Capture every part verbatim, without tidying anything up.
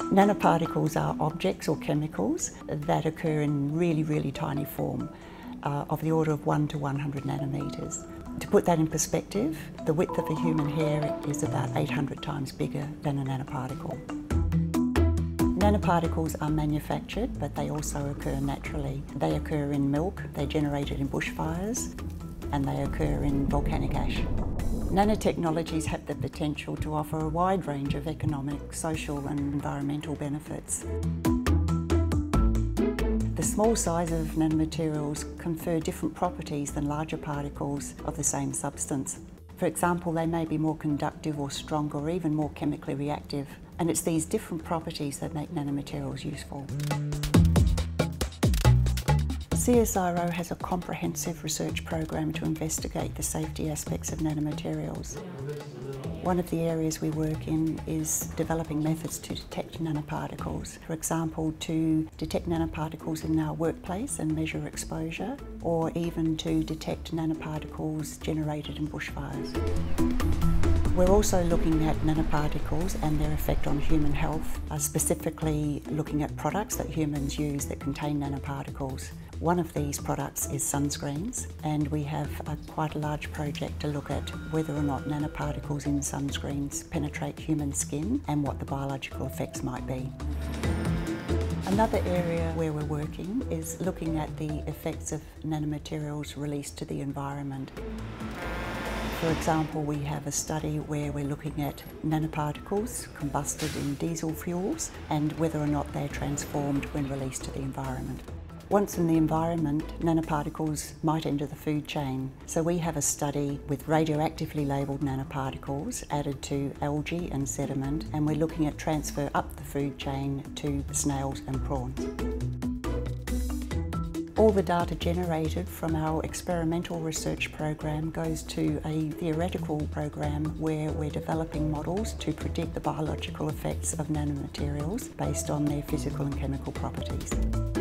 Nanoparticles are objects or chemicals that occur in really, really tiny form, uh, of the order of one to one hundred nanometres. To put that in perspective, the width of a human hair is about eight hundred times bigger than a nanoparticle. Nanoparticles are manufactured, but they also occur naturally. They occur in milk, they're generated in bushfires, and they occur in volcanic ash. Nanotechnologies have the potential to offer a wide range of economic, social and environmental benefits. The small size of nanomaterials confer different properties than larger particles of the same substance. For example, they may be more conductive or stronger or even more chemically reactive, and it's these different properties that make nanomaterials useful. C S I R O has a comprehensive research program to investigate the safety aspects of nanomaterials. One of the areas we work in is developing methods to detect nanoparticles. For example, to detect nanoparticles in our workplace and measure exposure, or even to detect nanoparticles generated in bushfires. We're also looking at nanoparticles and their effect on human health, uh, specifically looking at products that humans use that contain nanoparticles. One of these products is sunscreens, and we have a, quite a large project to look at whether or not nanoparticles in sunscreens penetrate human skin and what the biological effects might be. Another area where we're working is looking at the effects of nanomaterials released to the environment. For example, we have a study where we're looking at nanoparticles combusted in diesel fuels and whether or not they're transformed when released to the environment. Once in the environment, nanoparticles might enter the food chain. So we have a study with radioactively labelled nanoparticles added to algae and sediment, and we're looking at transfer up the food chain to snails and prawns. All the data generated from our experimental research program goes to a theoretical program where we're developing models to predict the biological effects of nanomaterials based on their physical and chemical properties.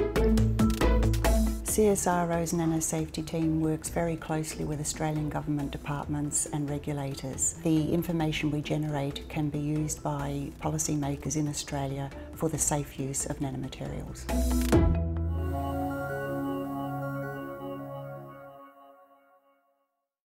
C S I R O's nanosafety team works very closely with Australian government departments and regulators. The information we generate can be used by policymakers in Australia for the safe use of nanomaterials.